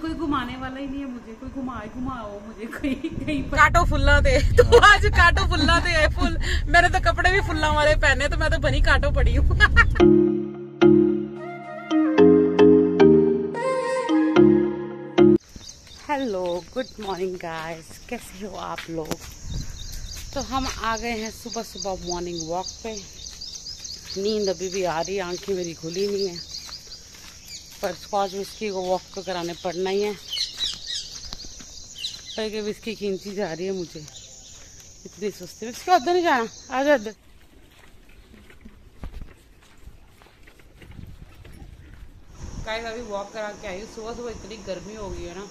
कोई घुमाने वाला ही नहीं है, मुझे कोई घुमाओ मुझे कोई कहीं पर। काटो फुल्ला दे तो आज काटो फुल्ला दे है फुल। मैंने तो कपड़े भी फुल्ला वाले पहने, तो मैं तो बनी काटो पड़ी हूँ। हेलो गुड मॉर्निंग गाइस, कैसे हो आप लोग। तो हम आ गए हैं सुबह सुबह मॉर्निंग वॉक पे। नींद अभी भी आ रही है, आंखें मेरी खुली नहीं है, पर स्कॉच विस्की को वॉक तो कराने पड़ना ही है। पर कि विस्की खींची जा रही है मुझे, इतनी सुस्ती। विस्की उधर नहीं जाना, आ जा उधर। गाइस अभी वॉक करा के आई हूँ। सुबह सुबह इतनी गर्मी हो गई है ना,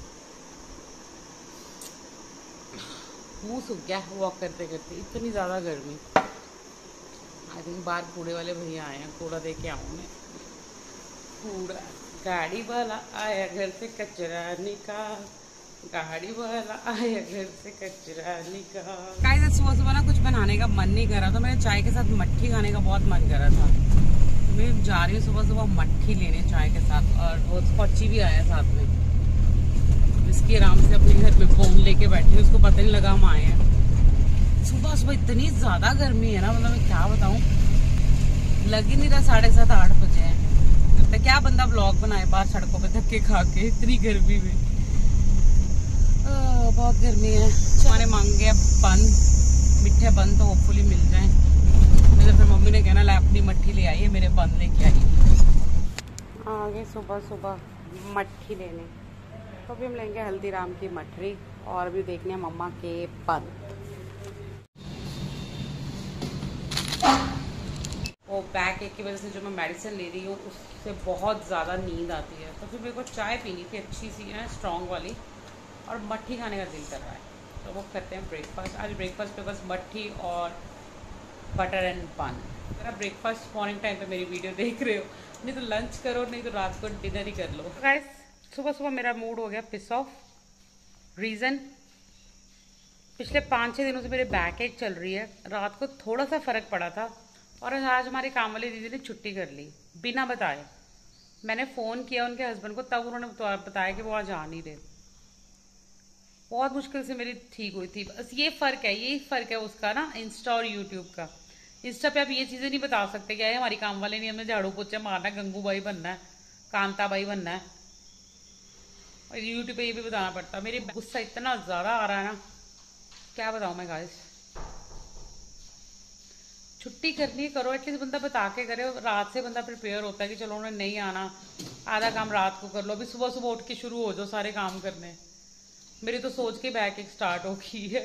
मुंह सूख गया वॉक करते करते, इतनी ज़्यादा गर्मी। आई थिंक बाहर कूड़े वाले भैया आए हैं, कूड़ा दे के आऊँ मैं। कूड़ा गाड़ी वाला आया घर से कचरा निकाल, गाड़ी वाला आया घर से कचरा निकाल। गाइस सुबह सुबह ना कुछ बनाने का मन नहीं कर रहा था, मेरे चाय के साथ मट्ठी खाने का बहुत मन कर रहा था। तो मैं जा रही हूँ सुबह सुबह मट्ठी लेने चाय के साथ, और वो स्कॉची भी आया साथ में। इसकी आराम से अपने घर में फोन लेके बैठी, उसको पता नहीं लगा हम आए हैं। सुबह सुबह इतनी ज्यादा गर्मी है ना, मतलब मैं क्या बताऊं, लग ही नहीं रहा 7:30 8 बजे हैं। तो क्या बंदा ब्लॉग बनाए बाहर सड़कों पे धक्के खा के इतनी गर्मी में। बहुत गर्मी है। हमारे मांगे बन, मिठे बन तो होपफुली मिल जाए, नहीं तो फिर मम्मी ने कहना ला अपनी मट्ठी ले आई है, मेरे बन लेके आई। आगे सुबह सुबह मट्ठी लेने, तो अभी हम लेंगे हल्दीराम की मठरी, और भी देखने मम्मा के बन। वो बैक एक की वजह से जो मैं मेडिसिन ले रही हूँ उससे बहुत ज़्यादा नींद आती है, तो फिर मेरे को चाय पीनी थी अच्छी सी है स्ट्रॉन्ग वाली, और मट्ठी खाने का दिल कर रहा है। तो वो करते हैं ब्रेकफास्ट। आज ब्रेकफास्ट पे बस मट्ठी और बटर एंड बन। अगर आप ब्रेकफास्ट मॉर्निंग टाइम पे मेरी वीडियो देख रहे हो, नहीं तो लंच करो, नहीं तो रात को डिनर ही कर लो। गाइस सुबह सुबह मेरा मूड हो गया पिस ऑफ। रीज़न, पिछले 5-6 दिनों से मेरे बैक एक चल रही है। रात को थोड़ा सा फर्क पड़ा था, और आज हमारे काम वाली दीदी ने छुट्टी कर ली बिना बताए। मैंने फ़ोन किया उनके हस्बैंड को, तब उन्होंने बताया कि वो आज आ नहीं रहे। बहुत मुश्किल से मेरी ठीक हुई थी। बस ये फ़र्क है, यही फ़र्क है उसका ना, इंस्टा और यूट्यूब का। इंस्टा पे आप ये चीज़ें नहीं बता सकते कि हमारी काम वाले नहीं, हमें झाड़ू पोछा मारना है, गंगू भाई बनना है, कांता भाई बनना है। और यूट्यूब पे ये भी बताना पड़ता है। मेरे गुस्सा इतना ज़्यादा आ रहा है ना, क्या बताऊँ मैं गाइस। छुट्टी करनी है करो, एटलीस्ट बंदा बता के करे। रात से बंदा प्रिपेयर होता है कि चलो उन्हें नहीं आना, आधा काम रात को कर लो, अभी सुबह सुबह उठ के शुरू हो जाओ सारे काम करने। मेरी तो सोच के बैक एक स्टार्ट हो गई है।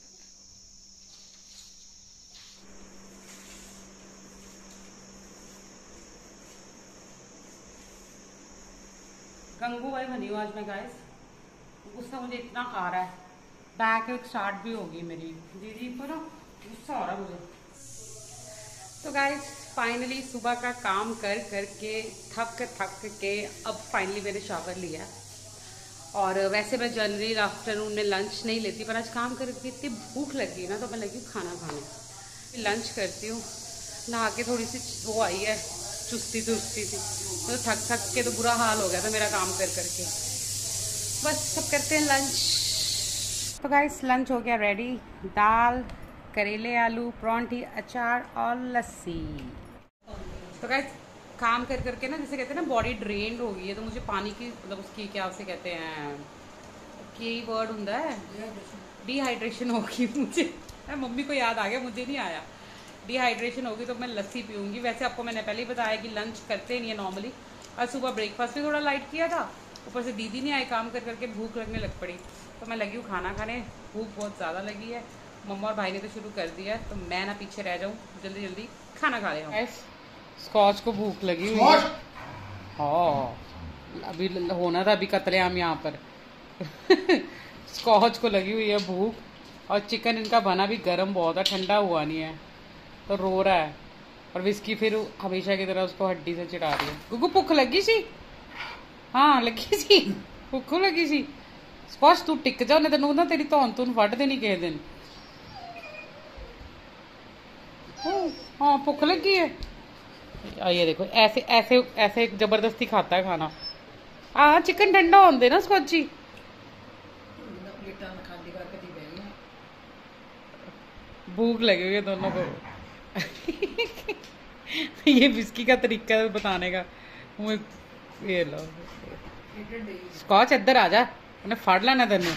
गंगू भाई बनी हूँ आज मैं गाइस। गुस्सा मुझे इतना आ रहा है, बैक एक स्टार्ट भी होगी मेरी। दीदी को ना गुस्सा हो रहा है मुझे। तो गाइस फाइनली सुबह का काम कर करके थक के अब फाइनली मैंने शावर लिया। और वैसे मैं जनरली आफ्टरनून में लंच नहीं लेती, पर आज काम करके इतनी भूख लगी ना, तो मैं लगी खाना खाने। लंच करती हूँ, नहा के थोड़ी सी वो आई है चुस्ती सी, तो थक के तो बुरा हाल हो गया था मेरा काम कर करके। बस सब करते हैं लंच। तो गाइस लंच हो गया रेडी, दाल, करेले, आलू, परांठी, अचार और लस्सी। तो गाइस काम कर करके ना, जैसे कहते हैं ना बॉडी ड्रेन्ड हो गई है, तो मुझे पानी की मतलब उसकी क्या उसे कहते हैं, की वर्ड होता है, डिहाइड्रेशन होगी मुझे। मम्मी को याद आ गया, मुझे नहीं आया। डिहाइड्रेशन होगी तो मैं लस्सी पीऊँगी। वैसे आपको मैंने पहले ही बताया कि लंच करते नहीं है नॉर्मली, और सुबह ब्रेकफास्ट भी थोड़ा लाइट किया था, ऊपर से दीदी नहीं आए, काम कर करके भूख लगने लग पड़ी। तो मैं लगी हूँ खाना खाने, भूख बहुत ज़्यादा लगी है। मम्मा और भाई ने तो शुरू कर दिया है, तो मैं ना पीछे रह जाऊँ, जल्दी जल्दी खाना खा ले। स्कॉच को भूख लगी हुई है। हाँ अभी होना था अभी कतलेआम यहाँ पर। स्कॉच को लगी हुई है भूख, और चिकन इनका बना भी गर्म बहुत है, ठंडा हुआ नहीं है, तो रो रहा है। और विस्की फिर हमेशा की तरह उसको हड्डी से चिढ़ा रही है। गुगू भूख लगी सी? हाँ लगी सी, भूख लगी सी। स्कॉच तू टिक जा, नहीं तेन ना तेरी धौन तून वढ़ देनी किसी दिन। हाँ भूख लगी है। ये देखो ऐसे ऐसे ऐसे जबरदस्ती खाता है खाना। हाँ चिकन ठंडा होंदे ना स्कॉची। भूख लगी हुई है दोनों को। ये विस्की का तरीका बताने का। ये लो स्कॉच इधर आ जा, उन्हें फाड़ लेना तेन।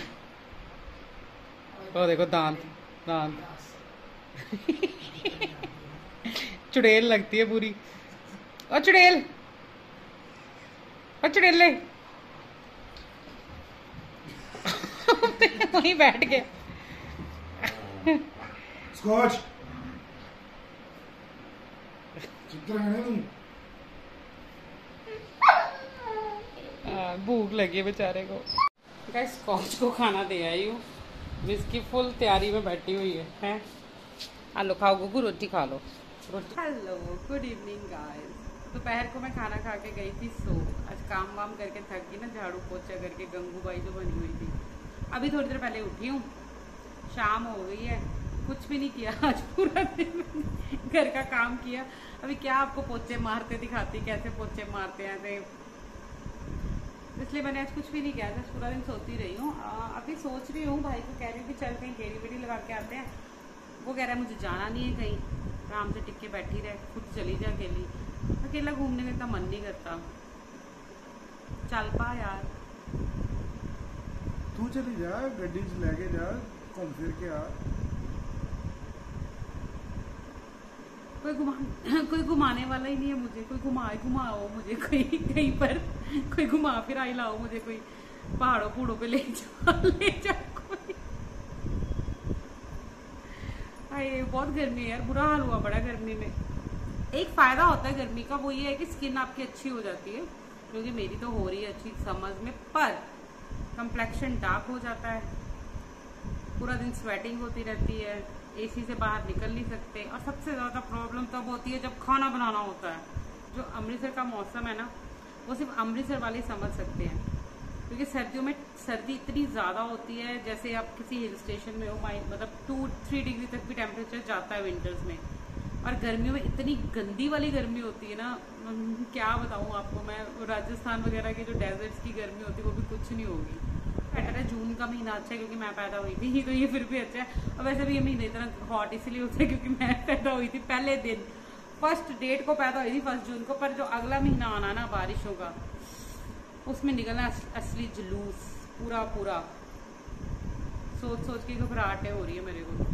ओ देखो दांत दांत। चुड़ैल लगती है पूरी। ओ चुड़ैल, ओ चुड़ैले। वहीं बैठ गया। स्कॉच चित्र है तुम। भूख लगी है बेचारे को। गाइस स्कॉच को खाना दे आई हूँ। विस्की फुल तैयारी में बैठी हुई है। आलो खाओ गुगू, रोटी खा लो रोटी। Hello good evening guys. दोपहर को मैं खाना खा के गई थी सो। आज काम वाम करके थक गई ना, झाड़ू पोछा करके गंगूबाई जो बनी हुई थी। अभी थोड़ी देर पहले उठी हूँ, शाम हो गई है, कुछ भी नहीं किया आज पूरा दिन। घर का काम किया। अभी क्या आपको पोछे मारते दिखाती, कैसे पोछे मारते हैं ऐसे। इसलिए मैंने आज कुछ भी नहीं किया था, पूरा दिन सोती रही हूँ। अभी सोच रही हूँ भाई को कह रही हूँ कि चल कहीं केरी वेरी लगा के आते हैं। वो कह रहा है मुझे जाना नहीं है कहीं, आराम से टिक के बैठी रहे, खुद चली जा अकेली। अकेला घूमने का इतना मन नहीं करता। चल पा यार, तू चली जा, गड्डी लेके जा, घूम फिर के आ। कोई घुमाने वाला ही नहीं है मुझे। कोई घुमाओ मुझे, कोई कहीं पर कोई घुमा फिर आई लाओ मुझे, कोई पहाड़ों पहाड़ों पे ले जा कोई। अरे बहुत गर्मी है यार, बुरा हाल हुआ बड़ा गर्मी में। एक फायदा होता है गर्मी का, वो ये है कि स्किन आपकी अच्छी हो जाती है, क्योंकि मेरी तो हो रही है अच्छी समझ में, पर कंप्लेक्शन डार्क हो जाता है, पूरा दिन स्वेटिंग होती रहती है, एसी से बाहर निकल नहीं सकते। और सबसे ज़्यादा प्रॉब्लम तब होती है जब खाना बनाना होता है। जो अमृतसर का मौसम है ना, वो सिर्फ अमृतसर वाले समझ सकते हैं, क्योंकि सर्दियों में सर्दी इतनी ज़्यादा होती है। जैसे आप किसी हिल स्टेशन में हो, मतलब 2-3 डिग्री तक भी टेम्परेचर जाता है विंटर्स में। और गर्मियों में इतनी गंदी वाली गर्मी होती है ना, क्या बताऊँ आपको मैं। राजस्थान वगैरह के जो डेजर्ट्स की गर्मी होती है वो भी कुछ नहीं होगी। बेटर है जून का महीना अच्छा है, क्योंकि मैं पैदा हुई थी, तो ये फिर भी अच्छा है। और वैसे भी ये महीने इतना हॉट इसलिए होता है क्योंकि मैं पैदा हुई थी पहले दिन, फर्स्ट डेट को पैदा हुई थी 1 जून को। पर जो अगला महीना आना ना बारिशों का, उसमें निकलना असली जुलूस पूरा पूरा। सोच सोच के घबराहटें हो रही है मेरे को।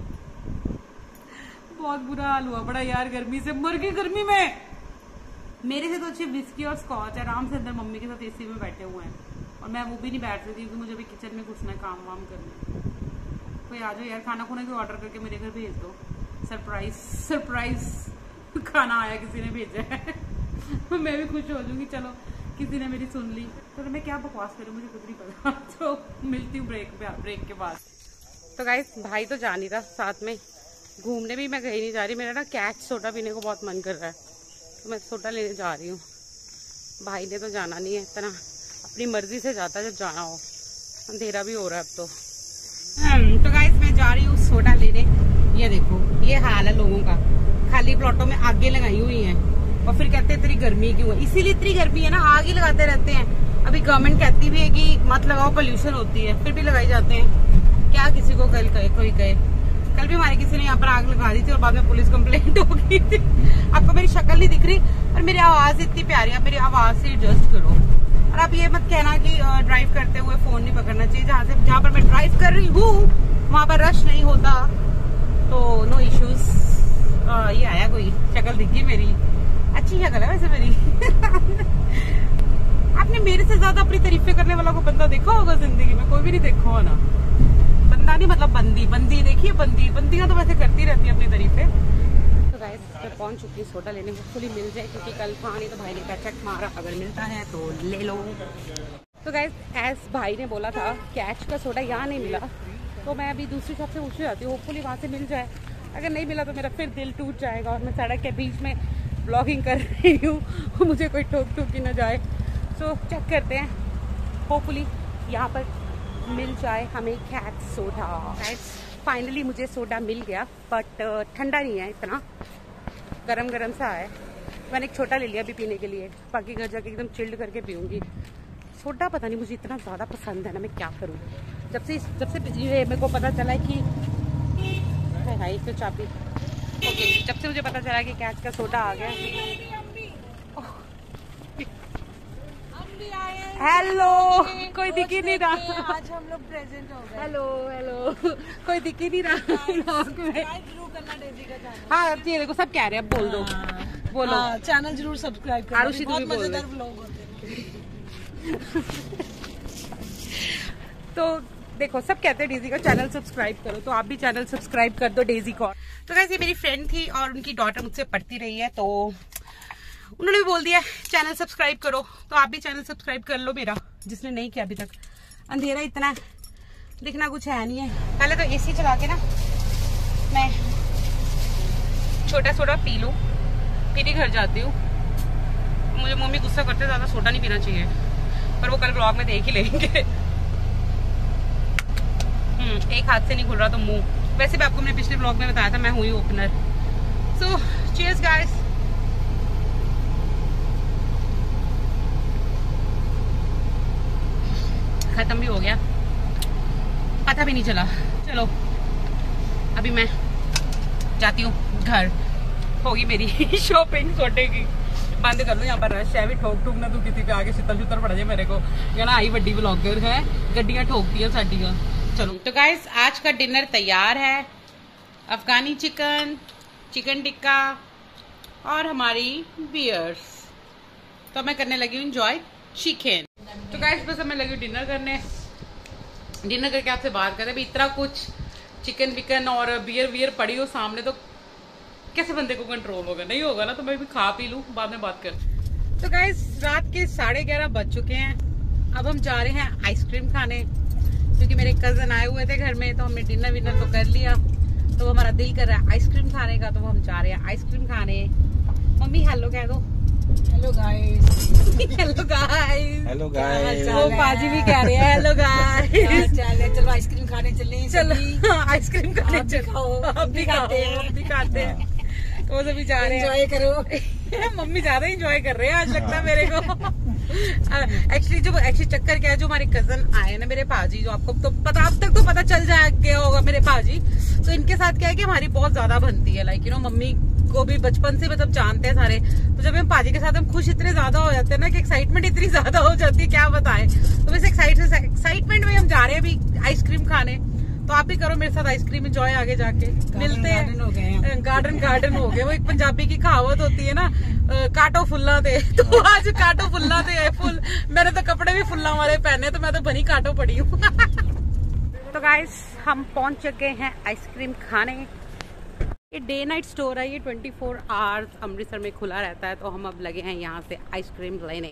बहुत बुरा हाल हुआ बड़ा यार, गर्मी से मर गई गर्मी में। मेरे से तो अच्छे विस्की और स्कॉच आराम से अंदर मम्मी के साथ एसी में बैठे हुए हैं, और मैं वो भी नहीं बैठ सकती क्योंकि मुझे अभी किचन में घुसना है, काम वाम करना है। कोई आ जाओ यार, खाना खुना भी ऑर्डर करके मेरे घर भेज दो। सरप्राइज सरप्राइज खाना आया, किसी ने भेजा है। मैं भी खुश हो जाऊंगी, चलो किसी ने मेरी सुन ली। तो मैं क्या बकवास करूँ, मुझे कुछ नहीं पता। तो मिलती हूँ ब्रेक के बाद। तो गाइस भाई तो जा नहीं रहा साथ में, घूमने भी मैं कहीं नहीं जा रही। मेरा ना कैच सोडा पीने को बहुत मन कर रहा है, तो मैं सोडा लेने जा रही हूँ। भाई ने तो जाना नहीं है, इतना अपनी मर्जी से जाता है जब जाना हो। अंधेरा भी हो रहा है अब तो। तो गाइस मैं जा रही हूँ सोडा लेने। ये देखो ये हाल है लोगों का, खाली प्लॉटों में आगे लगाई हुई हैं, और फिर कहते हैं इतनी गर्मी क्यों है। इसीलिए इतनी गर्मी है ना, आग ही लगाते रहते हैं। अभी गवर्नमेंट कहती भी है कि मत लगाओ, पोल्यूशन होती है, फिर भी लगाई जाते हैं। क्या किसी को कल कहे कोई कहे। कल भी हमारे किसी ने यहाँ पर आग लगा दी थी और बाद में पुलिस कंप्लेंट हो गई थी। आपको मेरी शक्ल नहीं दिख रही, और मेरी आवाज इतनी प्यारी है, मेरी आवाज से एडजस्ट करो। और आप ये मत कहना कि ड्राइव करते हुए फोन नहीं पकड़ना चाहिए। जहाँ पर मैं ड्राइव कर रही हूँ वहां पर रश नहीं होता, तो नो इश्यूज। ये आया कोई, शक्ल दिखी मेरी, अच्छी शक्ल है वैसे मेरी। आपने मेरे से ज्यादा अपनी तारीफें करने वाला को बंदा देखा होगा जिंदगी में? कोई भी नहीं देखा हो ना। बंदा नहीं मतलब बंदी देखिए, बंदियां तो वैसे करती रहती है अपनी तारीफें। तो गाइस मैं पहुंच चुकी हूँ सोडा लेने, होपफुली मिल जाए, क्योंकि कल था नहीं तो भाई ने पैचक मारा, अगर मिलता है तो ले लो। तो गाइस एज भाई ने बोला था कैच का सोडा यहाँ नहीं मिला, तो मैं अभी दूसरी शॉप से पूछ जाती हूँ, होपफुली वहाँ से मिल जाए। अगर नहीं मिला तो मेरा फिर दिल टूट जाएगा, और मैं सड़क के बीच में ब्लॉगिंग कर रही हूँ, मुझे कोई ठोक ही ना जाए। सो चेक करते हैं, होपफुली यहाँ पर मिल जाए हमें कैच सोडा। फाइनली मुझे सोडा मिल गया, बट ठंडा नहीं है, इतना गरम सा है। मैंने एक छोटा ले लिया अभी पीने के लिए, बाकी घर जाके एकदम चिल्ड करके पीऊँगी। सोडा पता नहीं मुझे इतना ज़्यादा पसंद है ना, मैं क्या करूँ। जब से ये मेरे को पता चला कि हाय तो चाबी ओके, जब से मुझे पता चला कि कैच का सोडा आ गया। हेलो, कोई दिख ही नहीं रहा। आज हम लोग प्रेजेंट हो गए। हेलो कोई दिख ही नहीं रहा व्लॉग में। जरूर करना डेजी का चैनल। हाँ अब ये देखो सब कह रहे हैं, अब बोल दो बोलो। चैनल जरूर सब्सक्राइब करना, आरुषि बहुत तुम भी बोल मजेदार व्लॉग होते हैं। तो देखो सब कहते हैं डेजी का चैनल सब्सक्राइब करो, तो आप भी चैनल सब्सक्राइब कर दो डेजी को। तो वैसे मेरी फ्रेंड थी और उनकी डॉटर मुझसे पढ़ती रही है, तो उन्होंने भी बोल दिया चैनल सब्सक्राइब करो, तो आप भी चैनल सब्सक्राइब कर लो मेरा, जिसने नहीं किया अभी तक। अंधेरा इतना है, दिखना कुछ है नहीं है। पहले तो एसी चला के ना मैं छोटा सोडा पी लूं, फिर ही घर जाती हूँ। मुझे मम्मी गुस्सा करते ज्यादा सोडा नहीं पीना चाहिए, पर वो कल ब्लॉग में देख ही लेंगे। एक हाथ से नहीं खुल रहा तो मुंह। वैसे भी आपको मैंने पिछले ब्लॉग में बताया था मैं हुई ओपनर। सो चीयर्स गाइस। खत्म भी हो गया, पता भी नहीं चला। चलो अभी मैं जाती हूँ घर, होगी मेरी शॉपिंग सोटे की। बंद कर लो, यहाँ पर रश है भी, ठोक ठोक ना तू किसी पे आगे शितर शुतर पड़ जाए मेरे को। या ना आई बड़ी ब्लॉगर है, गड्डियां ठोकती है साडियां। चलो तो गाइस आज का डिनर तैयार है। अफगानी चिकन, चिकन टिक्का और हमारी बियर्स। तो मैं करने लगी हूँ एंजॉय चिकन। तो गाइस बस मैं लगी हूँ डिनर करने। डिनर करके आपसे बात करें। अभी इतना कुछ चिकन विकन और बियर वियर पड़ी हो सामने, तो कैसे बंदे को कंट्रोल होगा? नहीं होगा ना, तो मैं भी खा पी लूँ, बाद में बात कर। तो गाइस रात के 11:30 बज चुके हैं। अब हम जा रहे हैं आइसक्रीम खाने, क्योंकि मेरे कजन आए हुए थे घर में, तो हमने डिनर विनर तो कर लिया। तो हमारा दिल कर रहा है आइसक्रीम खाने का, तो हम जा रहे हैं आइसक्रीम खाने। मम्मी हेलो कह दो। Hello guys. Hello guys. Hello वो पाजी भी कह रहे हैं हेलो गाइस। चलो आइसक्रीम खाने चले। चलो आइसक्रीम खाने चलो। अब भी खाते हैं, अब भी खाते हैं। तो सभी जा रहे हैं, एंजॉय करो। मम्मी ज्यादा एंजॉय कर रहे हैं आज, लगता है मेरे को। एक्चुअली चक्कर क्या है, जो हमारे कजन आए ना मेरे भाजी, जो आपको तो पता, अब तक तो पता चल गया होगा मेरे भाजी। तो इनके साथ क्या है कि हमारी बहुत ज्यादा बनती है, लाइक मम्मी को भी बचपन से मतलब जानते हैं सारे। तो जब हम भाजी के साथ हम खुश इतने ज्यादा हो जाते हैं ना कि एक्साइटमेंट इतनी ज्यादा हो जाती है, क्या बताएं। तो बस एक्साइटमेंट में हम जा रहे हैं अभी आइसक्रीम खाने। तो आप भी करो मेरे साथ आइसक्रीम एंजॉय आगे जाके। मिलते हैं। गार्डन हो गए। वो एक पंजाबी की कहावत होती है ना, काटो फुल्ला दे। तो आज काटो फुल्ला दे है फुल। मैंने तो कपड़े भी फुल्ला वाले पहने, तो मैं तो बनी काटो पड़ी हूँ। तो गाइस हम पहुंच चुके हैं आइसक्रीम खाने। ये डे नाइट स्टोर है, ये 24 आवर्स अमृतसर में खुला रहता है। तो हम अब लगे हैं यहाँ से आइसक्रीम लेने।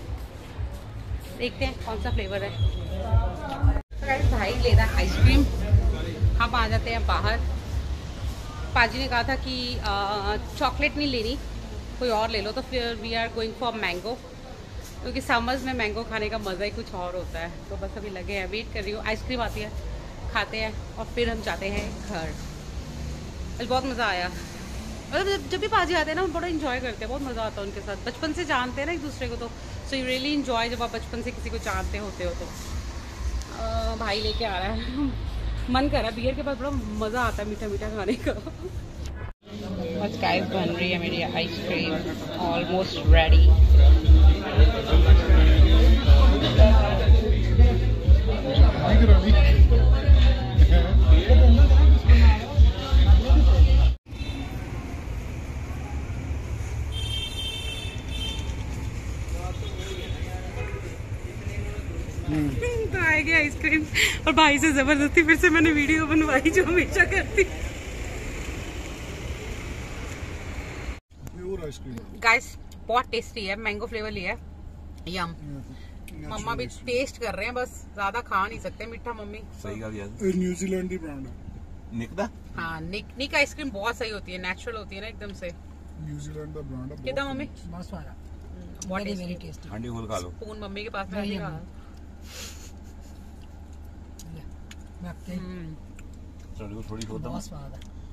देखते हैं कौन सा फ्लेवर है। भाई ले रहा है आइसक्रीम, हम आ जाते हैं बाहर। पाजी ने कहा था कि चॉकलेट नहीं लेनी, कोई और ले लो, तो फिर we are going for mango, क्योंकि समर्स में मैंगो खाने का मज़ा ही कुछ और होता है। तो बस अभी लगे हैं, वेट कर रही हूँ, आइसक्रीम आती है, खाते हैं और फिर हम जाते हैं घर। बहुत मज़ा आया, मतलब जब भी पाजी आते हैं ना हम बड़ा इंजॉय करते हैं, बहुत मज़ा आता है उनके साथ। बचपन से जानते हैं ना एक दूसरे को, तो सो यू रियली इंजॉय जब आप बचपन से किसी को जानते होते हो। तो भाई लेके आ रहा है, मन कर रहा है, बियर के पास बड़ा मज़ा आता है मीठा मीठा खाने का। बस गाइस बन रही है मेरी आइसक्रीम, ऑलमोस्ट रेडी। तो आएगी आइसक्रीम, और भाई से जबरदस्ती फिर से मैंने वीडियो बनवाई, जो हमेशा करती। गाइस बहुत टेस्टी है, मैंगो फ्लेवर लिया है, यम। मम्मा भी टेस्ट कर रहे हैं, बस ज्यादा खा नहीं सकते मीठा मम्मी। सही गल यार, न्यूजीलैंड दी ब्रांड है निक दा। हाँ निक आइसक्रीम बहुत सही होती है, नेचुरल होती है ना एकदम से। न्यूजीलैंड दा ब्रांड है। कितना मम्मी? मस्त वाला, बहुत वेरी टेस्टी। हांडी खोल खा लो। स्पून मम्मी के पास में है। थोड़ी होता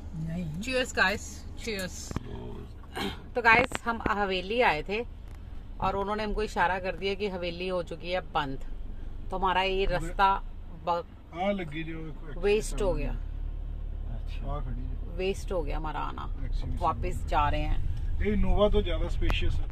चीयर्स गाइस, चीयर्स। तो गाइस हम हवेली आए थे, और उन्होंने हमको इशारा कर दिया कि हवेली हो चुकी है बंद, तो हमारा ये रास्ता लगी जो वेस्ट हो गया, खड़ी वेस्ट हो गया हमारा आना। Exhibition। वापस जा रहे हैं। ये इनोवा तो ज्यादा स्पेशियस है।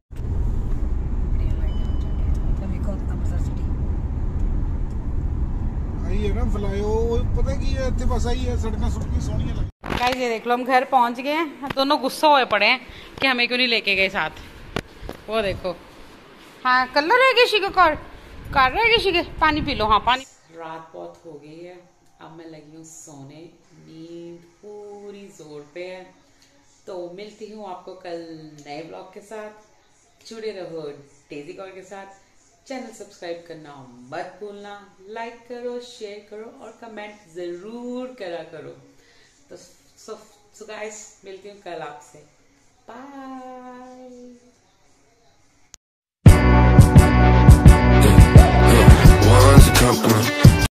आई है ना फ्लाई, वो पता की है इतने बस आई है, सड़क सुड़की सोहनियां लगी। गाइस ये देख लो हम घर पहुंच गए हैं, दोनों गुस्सा हुए पड़े हैं कि हमें क्यों नहीं लेके गए साथ। वो देखो, हाँ कलर है किसी को कर रहा है किसी के, पानी पी लो। हाँ पानी। रात बहुत हो गई है, अब मैं लगी हूँ सोने, नींद पूरी जोर पे है। तो मिलती हूँ आपको कल नए ब्लॉग के साथ। जुड़े रहो डेजी कॉल के साथ। चैनल सब्सक्राइब करना मत भूलना, लाइक करो, शेयर करो और कमेंट जरूर करा करो। तो सो गाइस मिलती हूँ कल आपसे। बाय।